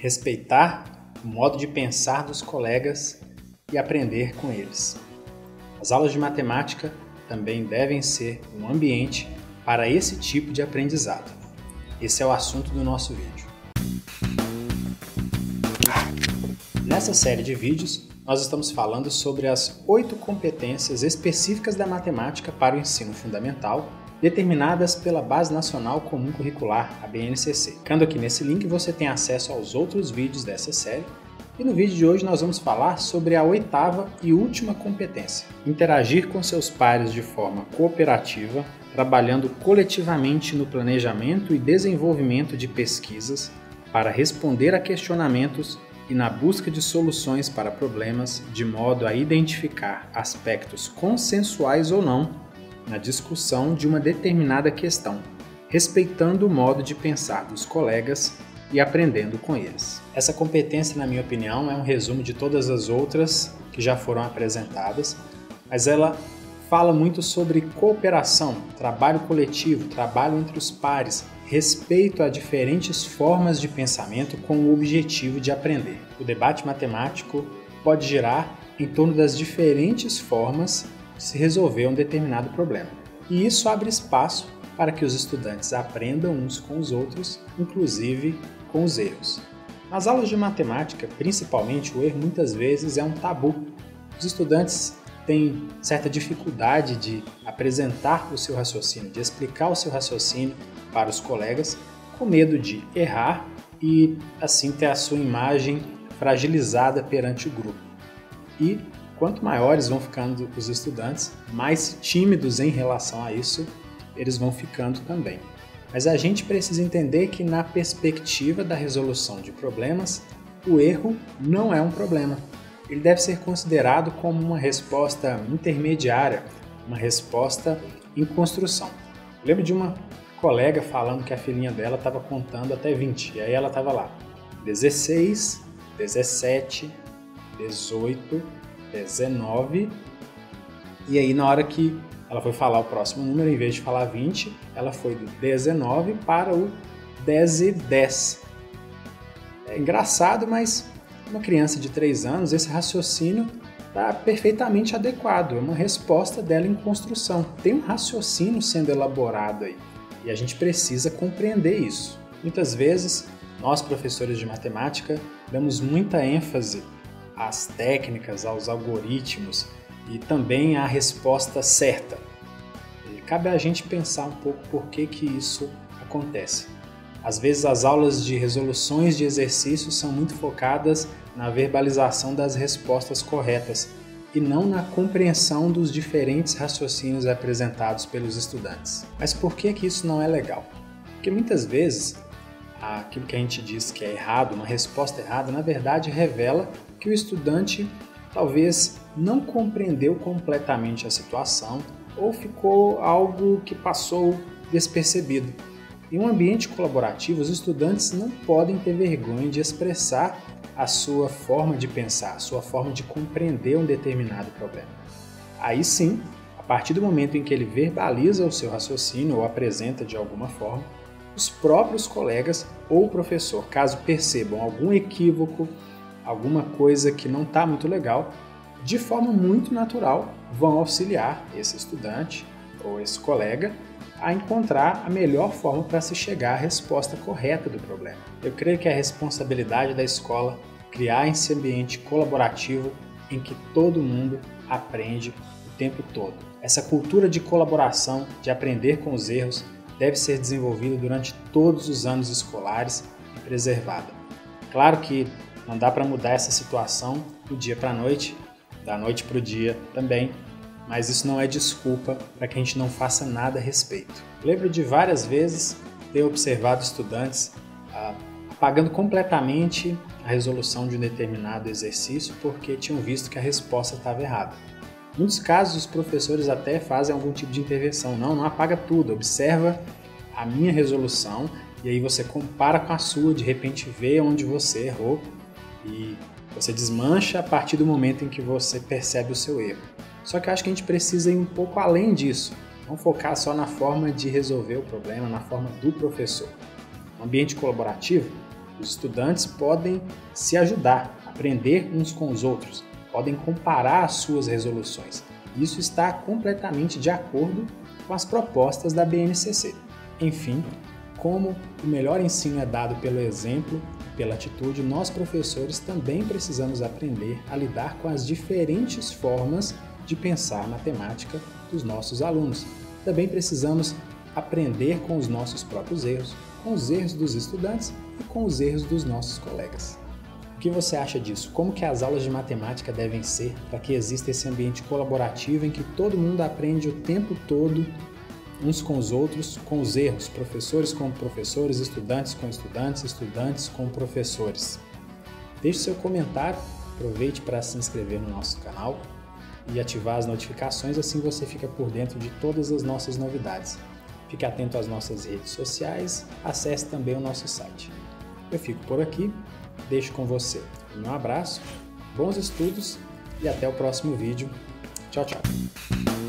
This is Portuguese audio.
respeitar o modo de pensar dos colegas e aprender com eles. As aulas de matemática também devem ser um ambiente para esse tipo de aprendizado. Esse é o assunto do nosso vídeo. Nessa série de vídeos, nós estamos falando sobre as 8 competências específicas da matemática para o ensino fundamental, determinadas pela Base Nacional Comum Curricular, a BNCC. Clicando aqui nesse link, você tem acesso aos outros vídeos dessa série. E no vídeo de hoje nós vamos falar sobre a 8ª e última competência: interagir com seus pares de forma cooperativa, trabalhando coletivamente no planejamento e desenvolvimento de pesquisas para responder a questionamentos e na busca de soluções para problemas, de modo a identificar aspectos consensuais ou não na discussão de uma determinada questão, respeitando o modo de pensar dos colegas e aprendendo com eles. Essa competência, na minha opinião, é um resumo de todas as outras que já foram apresentadas, mas ela fala muito sobre cooperação, trabalho coletivo, trabalho entre os pares, respeito a diferentes formas de pensamento com o objetivo de aprender. O debate matemático pode girar em torno das diferentes formas de se resolver um determinado problema. E isso abre espaço para que os estudantes aprendam uns com os outros, inclusive com os erros. Nas aulas de matemática, principalmente, o erro muitas vezes é um tabu. Os estudantes têm certa dificuldade de apresentar o seu raciocínio, de explicar o seu raciocínio para os colegas, com medo de errar e assim ter a sua imagem fragilizada perante o grupo. E quanto maiores vão ficando os estudantes, mais tímidos em relação a isso eles vão ficando também. Mas a gente precisa entender que, na perspectiva da resolução de problemas, o erro não é um problema. Ele deve ser considerado como uma resposta intermediária, uma resposta em construção. Eu lembro de uma colega falando que a filhinha dela estava contando até 20, e aí ela estava lá: 16, 17, 18, 19, e aí na hora que ela foi falar o próximo número, em vez de falar 20, ela foi do 19 para o 10 e 10. É engraçado, mas uma criança de 3 anos, esse raciocínio está perfeitamente adequado, é uma resposta dela em construção. Tem um raciocínio sendo elaborado aí, e a gente precisa compreender isso. Muitas vezes, nós professores de matemática damos muita ênfase às técnicas, aos algoritmos e também à resposta certa. E cabe a gente pensar um pouco por que isso acontece. Às vezes as aulas de resoluções de exercícios são muito focadas na verbalização das respostas corretas e não na compreensão dos diferentes raciocínios apresentados pelos estudantes. Mas por que isso não é legal? Porque muitas vezes aquilo que a gente diz que é errado, uma resposta errada, na verdade revela que o estudante talvez não compreendeu completamente a situação ou ficou algo que passou despercebido. Em um ambiente colaborativo, os estudantes não podem ter vergonha de expressar a sua forma de pensar, a sua forma de compreender um determinado problema. Aí sim, a partir do momento em que ele verbaliza o seu raciocínio ou apresenta de alguma forma, os próprios colegas ou o professor, caso percebam algum equívoco, alguma coisa que não está muito legal, de forma muito natural vão auxiliar esse estudante ou esse colega a encontrar a melhor forma para se chegar à resposta correta do problema. Eu creio que é a responsabilidade da escola criar esse ambiente colaborativo em que todo mundo aprende o tempo todo. Essa cultura de colaboração, de aprender com os erros, deve ser desenvolvida durante todos os anos escolares e preservada. Claro que não dá para mudar essa situação do dia para a noite, da noite para o dia também, mas isso não é desculpa para que a gente não faça nada a respeito. Lembro de várias vezes ter observado estudantes apagando completamente a resolução de um determinado exercício porque tinham visto que a resposta estava errada. Em muitos casos, os professores até fazem algum tipo de intervenção. Não apaga tudo, observa a minha resolução e aí você compara com a sua, de repente vê onde você errou e você desmancha a partir do momento em que você percebe o seu erro. Só que eu acho que a gente precisa ir um pouco além disso, não focar só na forma de resolver o problema, na forma do professor. No ambiente colaborativo, Os estudantes podem se ajudar, aprender uns com os outros, podem comparar as suas resoluções. Isso está completamente de acordo com as propostas da BNCC. Enfim, como o melhor ensino é dado pelo exemplo e pela atitude, nós professores também precisamos aprender a lidar com as diferentes formas de pensar matemática dos nossos alunos. Também precisamos aprender com os nossos próprios erros, com os erros dos estudantes e com os erros dos nossos colegas. O que você acha disso? Como que as aulas de matemática devem ser para que exista esse ambiente colaborativo em que todo mundo aprende o tempo todo uns com os outros, com os erros, professores com professores, estudantes com estudantes, estudantes com professores? Deixe seu comentário, aproveite para se inscrever no nosso canal e ativar as notificações, assim você fica por dentro de todas as nossas novidades. Fique atento às nossas redes sociais, acesse também o nosso site. Eu fico por aqui, deixo com você um meu abraço, bons estudos e até o próximo vídeo. Tchau, tchau!